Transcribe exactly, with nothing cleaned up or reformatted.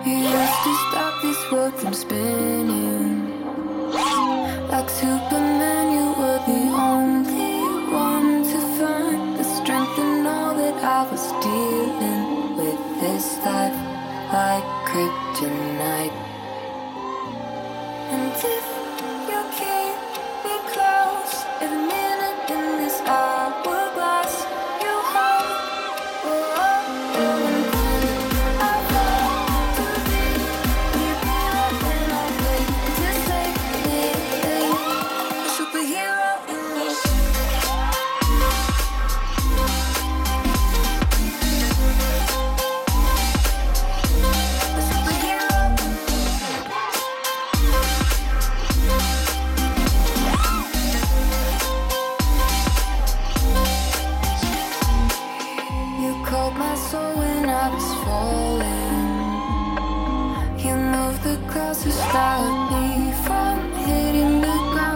You used to stop this world from spinning. Like Superman, you were the only one to find the strength in all that I was dealing with this life, like kryptonite. And if you keep me close, every minute in this hourglass, you hold. Oh, oh, oh, and then I fall to be you better than I wait to save me. A superhero in me. A superhero in me. You called my soul when I was falling. You moved the clouds to stop me from hitting the ground.